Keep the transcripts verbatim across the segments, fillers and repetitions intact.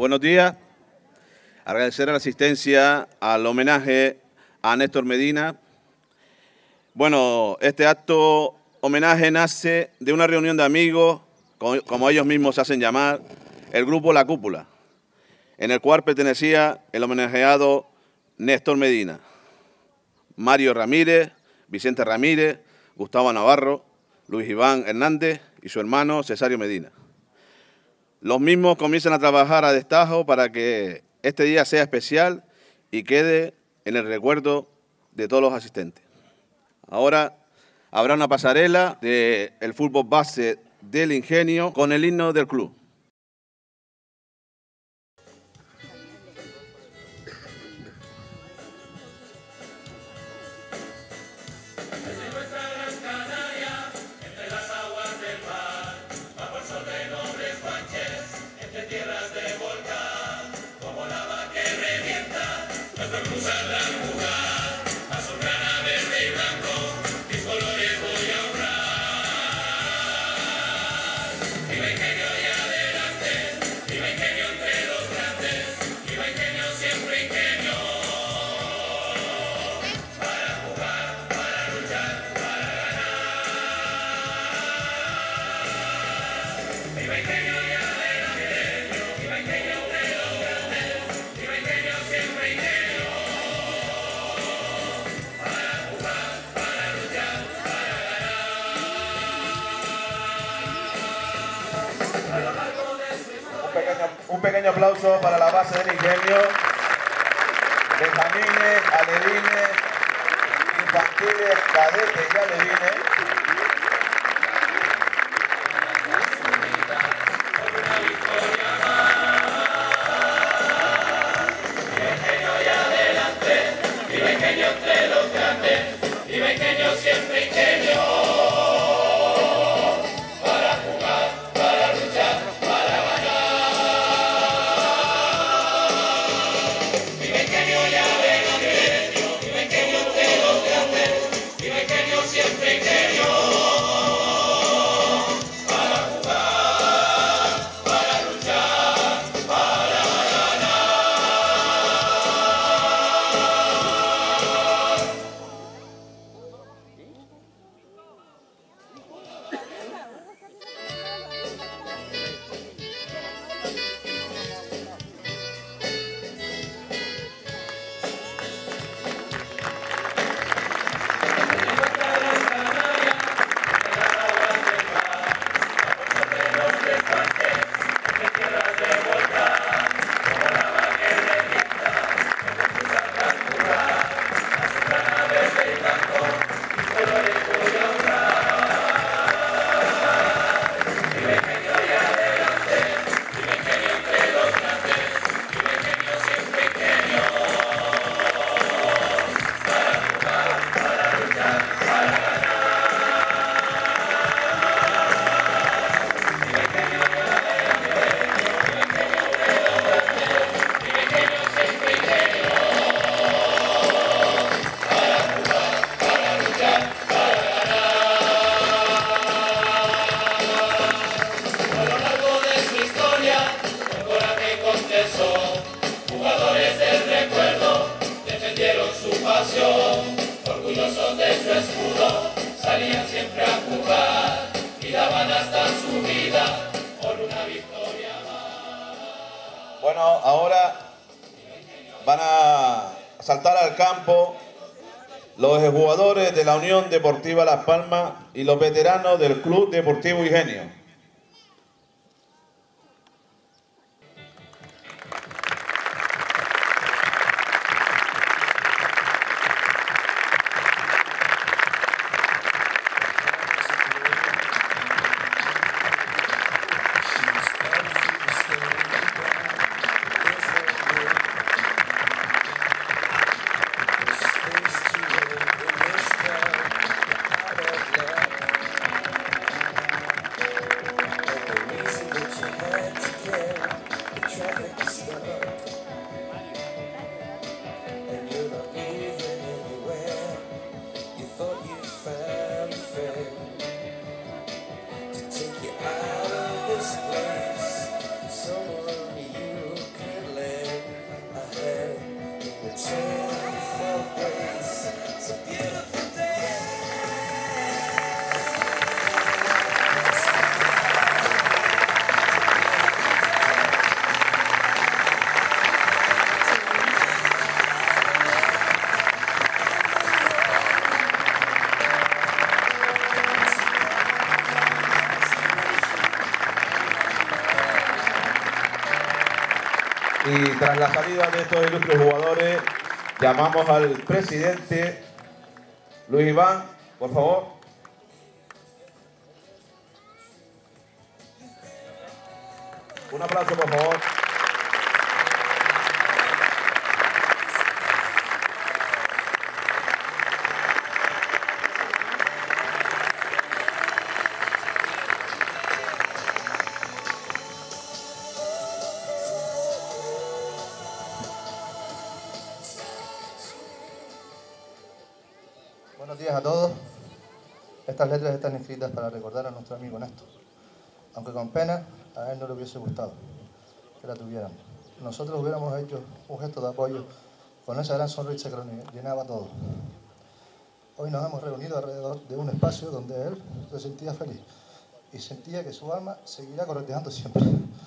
Buenos días. Agradecer la asistencia al homenaje a Néstor Medina. Bueno, este acto homenaje nace de una reunión de amigos, como ellos mismos se hacen llamar, el grupo La Cúpula, en el cual pertenecía el homenajeado Néstor Medina, Mario Ramírez, Vicente Ramírez, Gustavo Navarro, Luis Iván Hernández y su hermano Cesario Medina. Los mismos comienzan a trabajar a destajo para que este día sea especial y quede en el recuerdo de todos los asistentes. Ahora habrá una pasarela del fútbol base del Ingenio con el himno del club. Un pequeño, un pequeño aplauso para la base del Ingenio, benjamines, alevines, infantiles, cadetes y alevines. Orgullosos de su escudo, salían siempre a jugar y daban hasta su vida por una victoria más. Bueno, ahora van a saltar al campo los jugadores de la Unión Deportiva Las Palmas y los veteranos del Club Deportivo Ingenio. Y tras la salida de estos ilustres jugadores, llamamos al presidente Luis Iván, por favor. Un aplauso, por favor. Buenos días a todos. Estas letras están escritas para recordar a nuestro amigo Néstor, aunque con pena a él no le hubiese gustado que la tuviéramos. Nosotros hubiéramos hecho un gesto de apoyo con esa gran sonrisa que lo llenaba todo. Hoy nos hemos reunido alrededor de un espacio donde él se sentía feliz y sentía que su alma seguirá correteando siempre.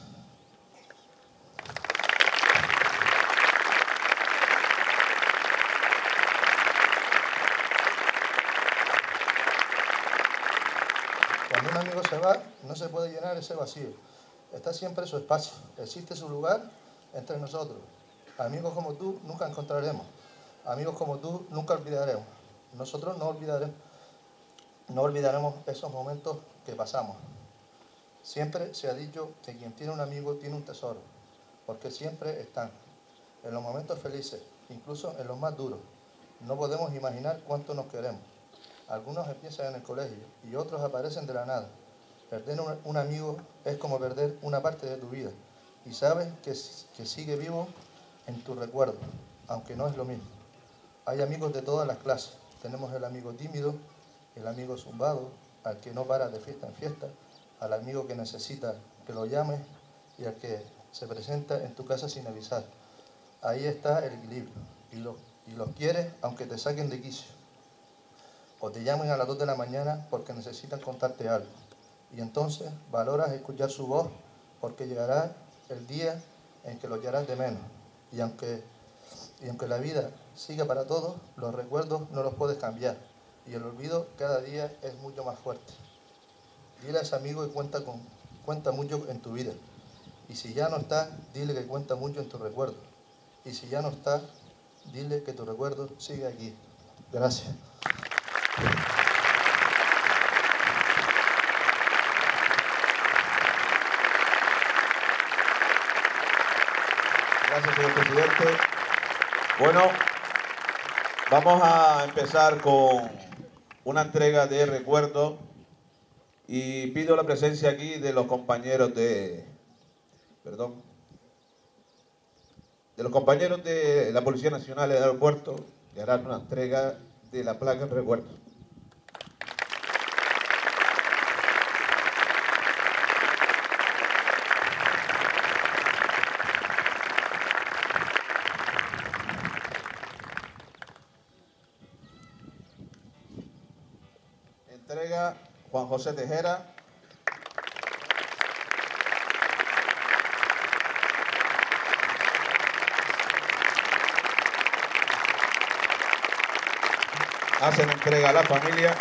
Cuando un amigo se va, no se puede llenar ese vacío. Está siempre su espacio, existe su lugar entre nosotros. Amigos como tú nunca encontraremos. Amigos como tú nunca olvidaremos. Nosotros no olvidaremos, no olvidaremos esos momentos que pasamos. Siempre se ha dicho que quien tiene un amigo tiene un tesoro, porque siempre están, en los momentos felices, incluso en los más duros. No podemos imaginar cuánto nos queremos. Algunos empiezan en el colegio y otros aparecen de la nada. Perder un, un amigo es como perder una parte de tu vida y sabes que, que sigue vivo en tu recuerdo, aunque no es lo mismo. Hay amigos de todas las clases. Tenemos el amigo tímido, el amigo zumbado, al que no para de fiesta en fiesta, al amigo que necesita que lo llames y al que se presenta en tu casa sin avisar. Ahí está el equilibrio y, lo, y los quieres aunque te saquen de quicio o te llamen a las dos de la mañana porque necesitan contarte algo. Y entonces valoras escuchar su voz porque llegará el día en que lo echarás de menos. Y aunque, y aunque la vida siga para todos, los recuerdos no los puedes cambiar. Y el olvido cada día es mucho más fuerte. Dile a ese amigo que cuenta, con, cuenta mucho en tu vida. Y si ya no está, dile que cuenta mucho en tu recuerdo. Y si ya no está, dile que tu recuerdo sigue aquí. Gracias. Gracias, señor presidente. Bueno, vamos a empezar con una entrega de recuerdos y pido la presencia aquí de los compañeros de, perdón, de los compañeros de la Policía Nacional del Aeropuerto que harán una entrega de la placa en recuerdo. Entrega Juan José Tejera. Hacen entrega a la familia.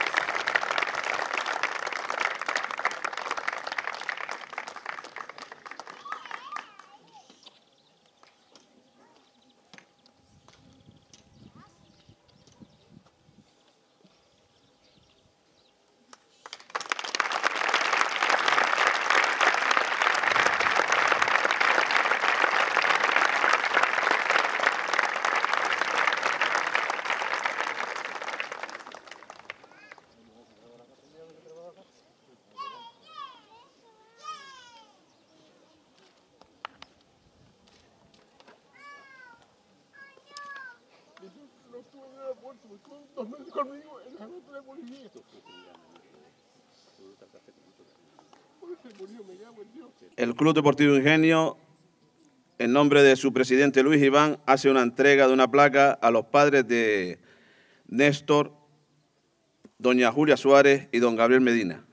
El Club Deportivo Ingenio, en nombre de su presidente Luis Iván, hace una entrega de una placa a los padres de Néstor, doña Julia Suárez y don Gabriel Medina.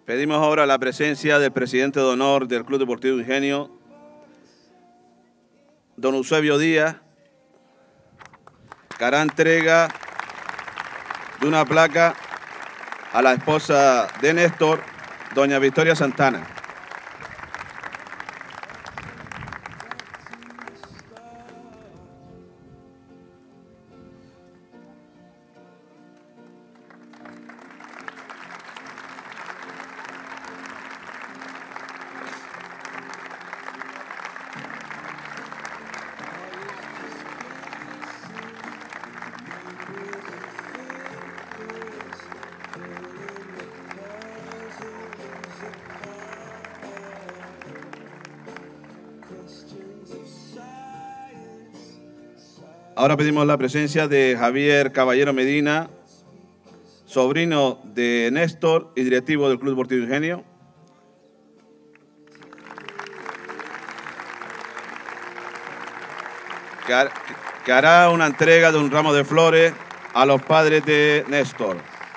Pedimos ahora la presencia del presidente de honor del Club Deportivo Ingenio, don Eusebio Díaz, que hará entrega de una placa a la esposa de Néstor, doña Victoria Santana. Ahora pedimos la presencia de Javier Caballero Medina, sobrino de Néstor y directivo del Club Deportivo Ingenio. Que hará una entrega de un ramo de flores a los padres de Néstor.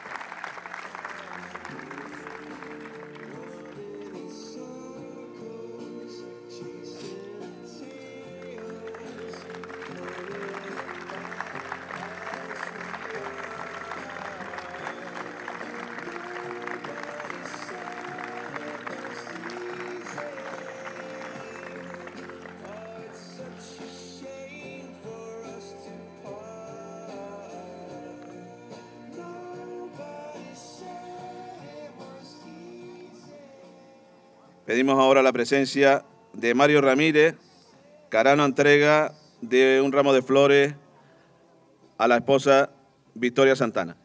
Pedimos ahora la presencia de Mario Ramírez, que hará una entrega de un ramo de flores a la esposa Victoria Santana.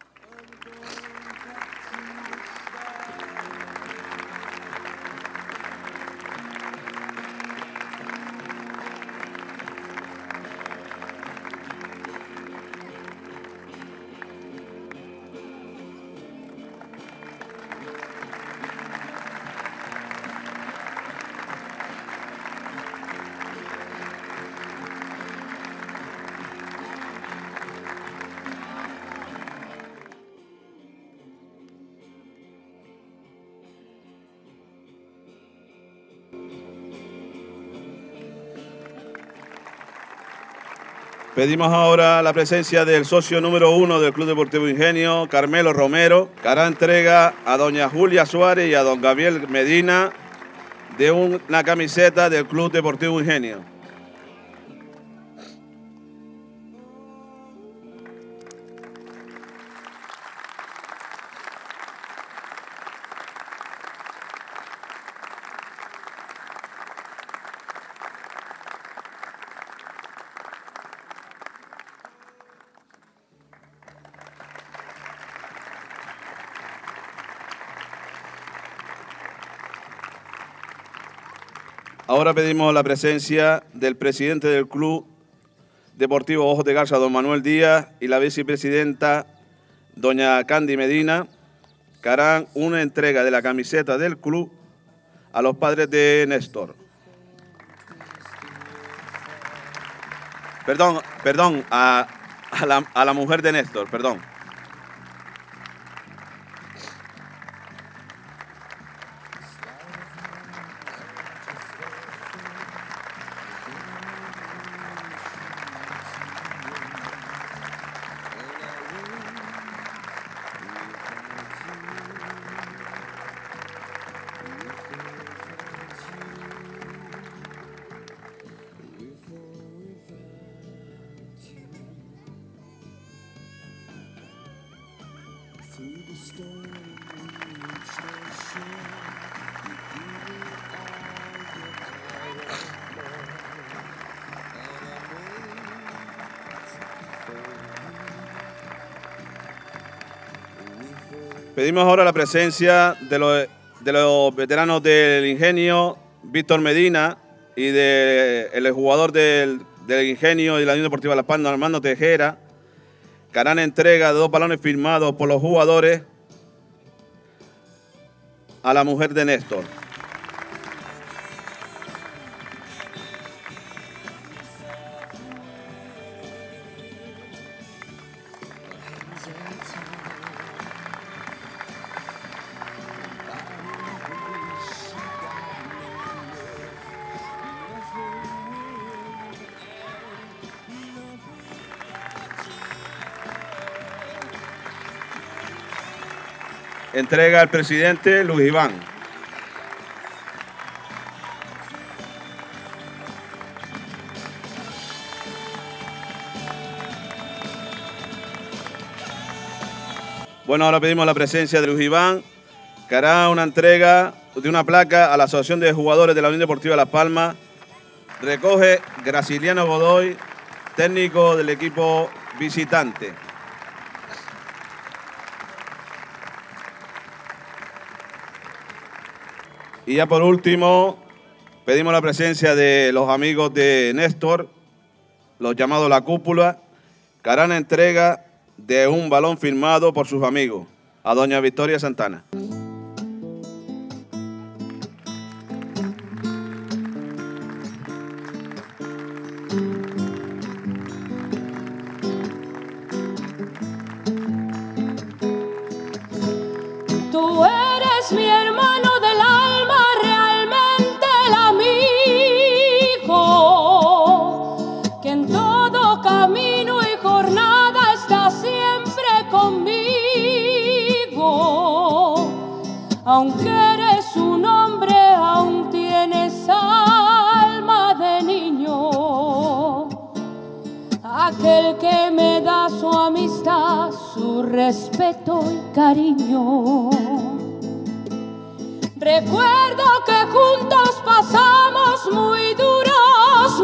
Pedimos ahora la presencia del socio número uno del Club Deportivo Ingenio, Carmelo Romero, que hará entrega a doña Julia Suárez y a don Gabriel Medina de una camiseta del Club Deportivo Ingenio. Ahora pedimos la presencia del presidente del Club Deportivo Ojos de Garza, don Manuel Díaz, y la vicepresidenta, doña Candy Medina, que harán una entrega de la camiseta del club a los padres de Néstor. Perdón, perdón, a, a, la, a la mujer de Néstor, perdón. Pedimos ahora la presencia de los, de los veteranos del Ingenio, Víctor Medina, y del de, jugador del, del Ingenio y la Unión Deportiva Las Palmas, Armando Tejera, que harán entrega de dos balones firmados por los jugadores a la mujer de Néstor. entrega al presidente Luis Iván. Bueno, ahora pedimos la presencia de Luis Iván, que hará una entrega de una placa a la Asociación de Jugadores de la Unión Deportiva Las Palmas. Recoge Graciliano Godoy, técnico del equipo visitante. Y ya por último, pedimos la presencia de los amigos de Néstor, los llamados La Cúpula, que harán entrega de un balón firmado por sus amigos, a doña Victoria Santana. Tú eres mi hermano del alma, realmente el amigo, que en todo camino y jornada está siempre conmigo. Aunque eres un hombre, aún tienes alma de niño. Aquel que me da su amistad, su respeto y cariño. Recuerdo que juntos pasamos muy duros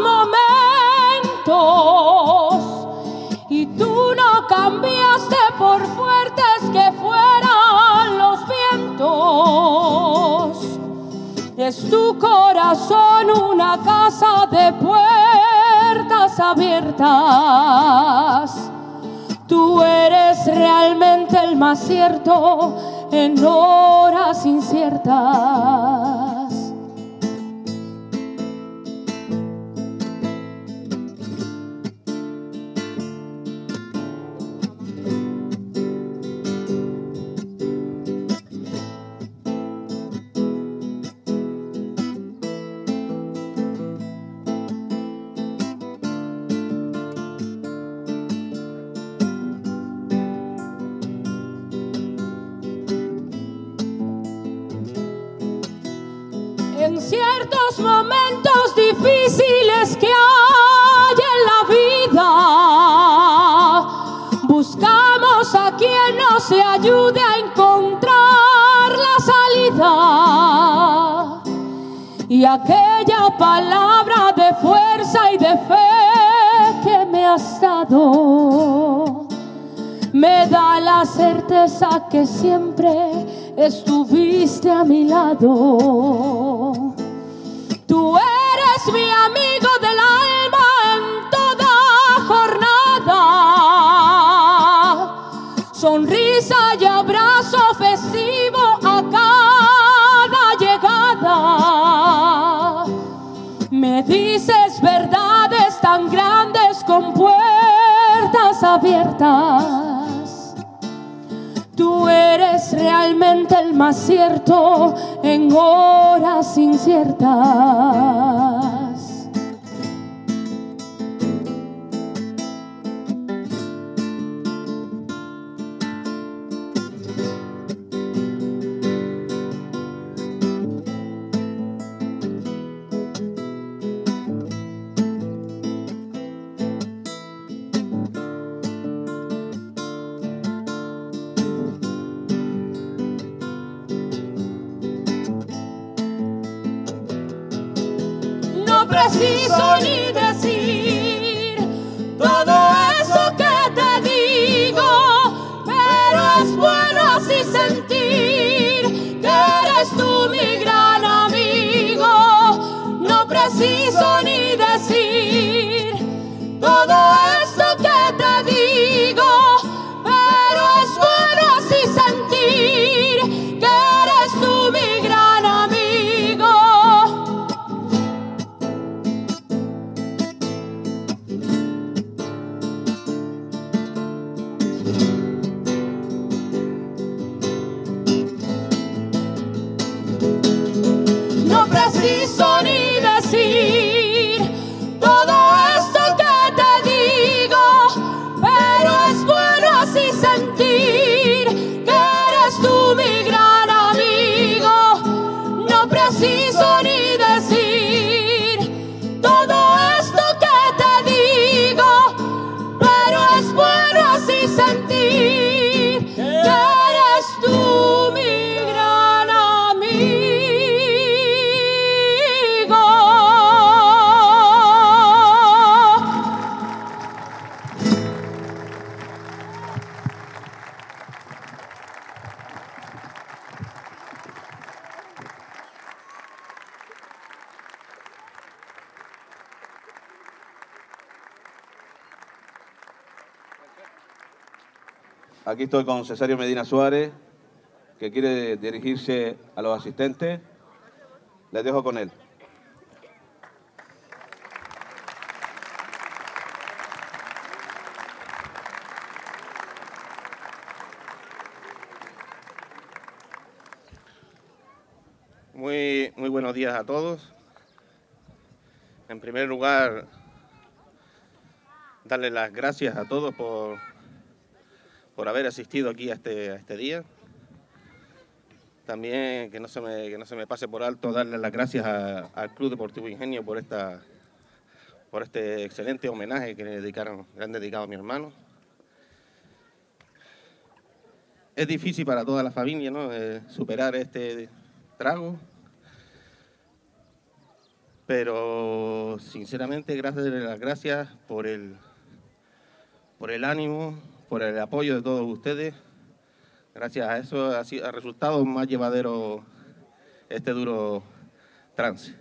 momentos y tú no cambiaste por fuertes que fueran los vientos. Es tu corazón una casa de puertas abiertas. Tú eres realmente el más cierto en horas inciertas. En ciertos momentos difíciles que hay en la vida, buscamos a quien nos ayude a encontrar la salida. Y aquella palabra de fuerza y de fe que me has dado, me da la certeza que siempre estuviste a mi lado. Tú eres mi amigo del alma en toda jornada. Sonrisa y abrazo festivo a cada llegada. Me dices verdades tan grandes con puertas abiertas. Tú eres realmente el más cierto en horas inciertas. No preciso ni decir todo eso que te digo, pero es bueno así sentir que eres tú mi gran amigo. No preciso ni decir todo esto que te digo, pero es bueno así sentir que eres tú mi gran amigo. No preciso ni decir aquí estoy con Cesario Medina Suárez, que quiere dirigirse a los asistentes. Les dejo con él. Muy, muy buenos días a todos. En primer lugar, darles las gracias a todos por, por haber asistido aquí a este, a este día. También que no se me, que no se me pase por alto darles las gracias a, al Club Deportivo Ingenio por, esta, por este excelente homenaje que le, dedicaron, le han dedicado a mi hermano. Es difícil para toda la familia, ¿no?, eh, superar este trago, pero sinceramente gracias, las gracias por el, por el ánimo, por el apoyo de todos ustedes. Gracias a eso ha, ha resultado más llevadero este duro trance.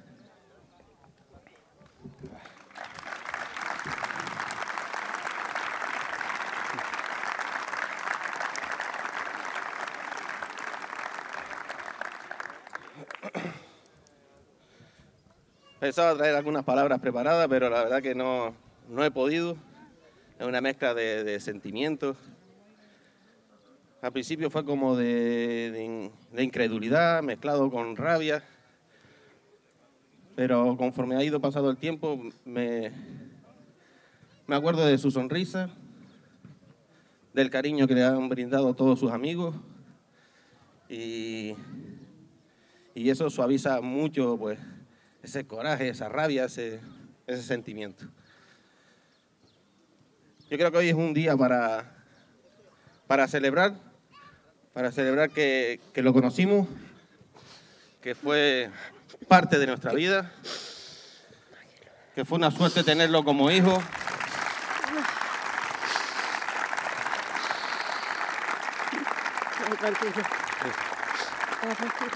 Pensaba traer algunas palabras preparadas, pero la verdad que no, no he podido. Es una mezcla de, de sentimientos. Al principio fue como de, de, de incredulidad, mezclado con rabia. Pero conforme ha ido pasando el tiempo, me, me acuerdo de su sonrisa, del cariño que le han brindado todos sus amigos. Y, y eso suaviza mucho, pues, ese coraje, esa rabia, ese, ese sentimiento. Yo creo que hoy es un día para, para celebrar, para celebrar que, que lo conocimos, que fue parte de nuestra vida, que fue una suerte tenerlo como hijo. Tranquilo. Tranquilo.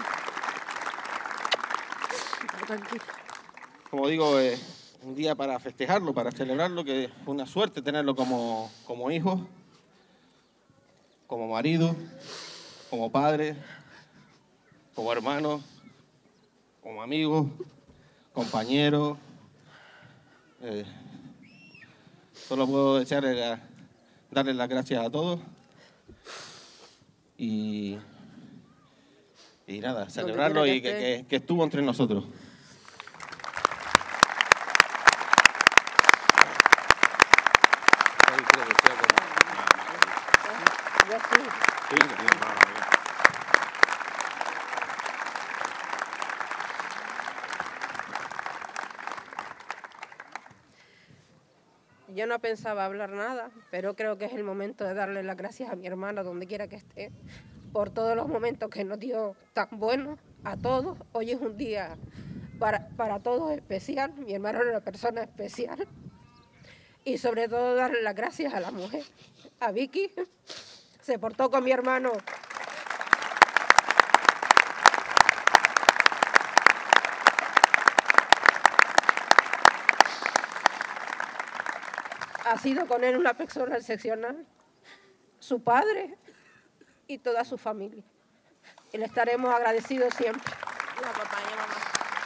Tranquilo. Como digo, es eh, un día para festejarlo, para celebrarlo, que fue una suerte tenerlo como, como hijo, como marido, como padre, como hermano, como amigo, compañero. Eh, solo puedo desearle, darle las gracias a todos y, y nada, celebrarlo y que, que, que estuvo entre nosotros. Yo no pensaba hablar nada, pero creo que es el momento de darle las gracias a mi hermana, donde quiera que esté, por todos los momentos que nos dio tan buenos a todos. Hoy es un día para, para todos especial. Mi hermano era una persona especial. Y sobre todo darle las gracias a la mujer, a Vicky. Se portó con mi hermano ha sido con él una persona excepcional, su padre y toda su familia. Y le estaremos agradecidos siempre. La papá y mamá.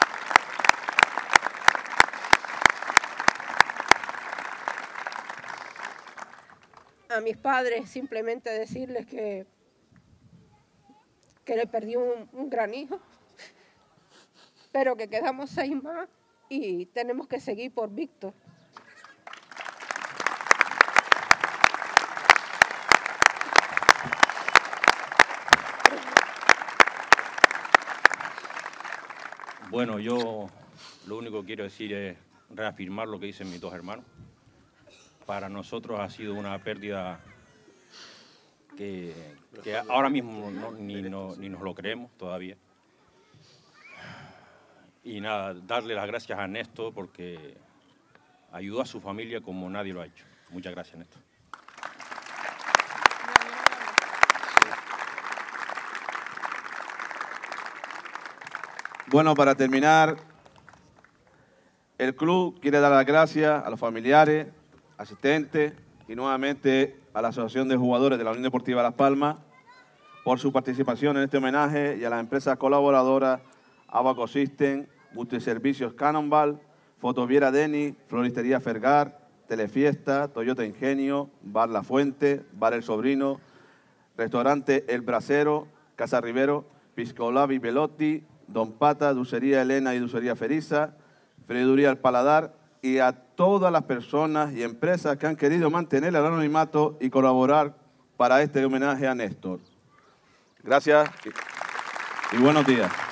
A mis padres simplemente decirles que, que le perdí un, un gran hijo, pero que quedamos seis más y tenemos que seguir por Víctor. Bueno, yo lo único que quiero decir es reafirmar lo que dicen mis dos hermanos. Para nosotros ha sido una pérdida que, que ahora mismo no, ni, no, ni nos lo creemos todavía. Y nada, darle las gracias a Néstor porque ayudó a su familia como nadie lo ha hecho. Muchas gracias, Néstor. Bueno, para terminar, el club quiere dar las gracias a los familiares, asistentes y nuevamente a la Asociación de Jugadores de la Unión Deportiva Las Palmas por su participación en este homenaje y a las empresas colaboradoras Abaco System, Multiservicios Cannonball, Fotoviera Deni, Floristería Fergar, Telefiesta, Toyota Ingenio, Bar La Fuente, Bar El Sobrino, Restaurante El Brasero, Casa Rivero, Piscolavi Velotti, Don Pata, Dulcería Elena y Dulcería Feriza, Freiduría El Paladar y a todas las personas y empresas que han querido mantener el anonimato y colaborar para este homenaje a Néstor. Gracias y buenos días.